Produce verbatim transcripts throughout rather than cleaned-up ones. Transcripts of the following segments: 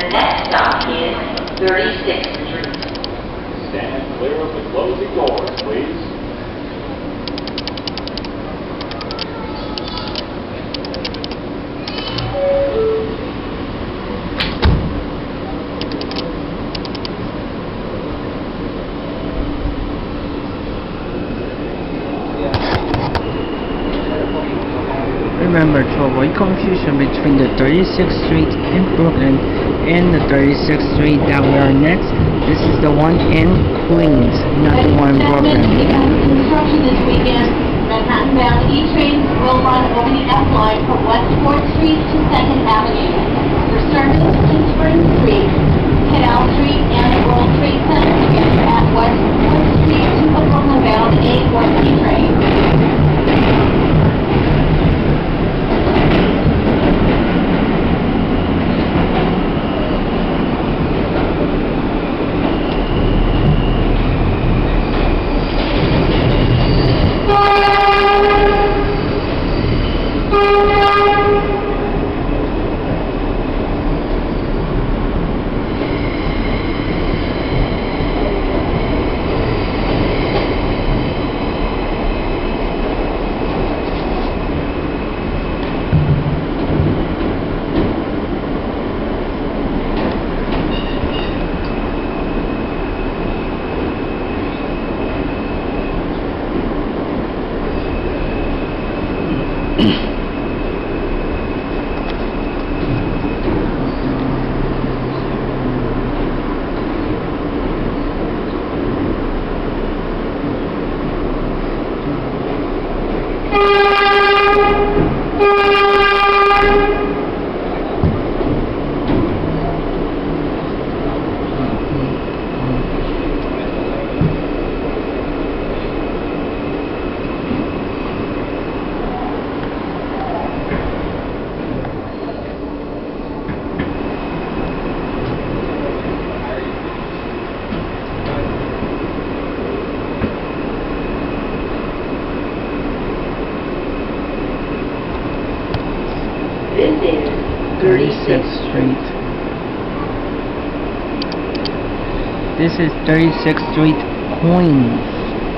The next stop is thirty-sixth Street. Stand clear of the closing doors, please. Remember to avoid confusion between the thirty-sixth Street in Brooklyn and the thirty-sixth Street that we are next. This is the one in Queens, not the one in Brooklyn. Construction this weekend. Manhattan-bound E-trains will run over the F line from West fourth Street to second Avenue. For service to Spring Street, Canal Street, and the World Trade Center together at West fourth Street to the Brooklyn-bound A four C train. thirty-sixth Street. This is thirty-sixth Street, Queens.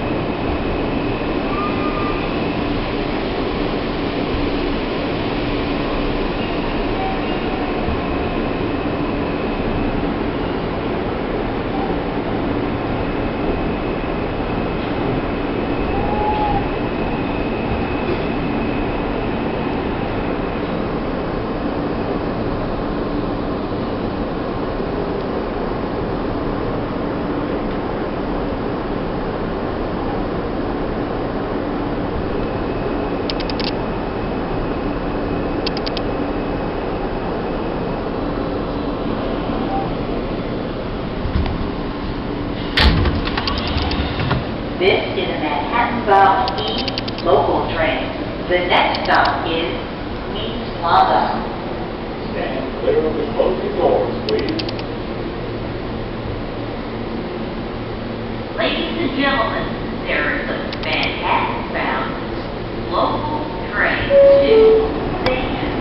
This is a Manhattan-bound E local train. The next stop is Queens Plaza. Stand clear of the closing doors, please. Ladies and gentlemen, there is a Manhattan-bound local train to St Qns.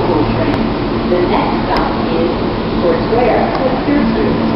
local trains. The next stop is Court Square, twenty-third Street.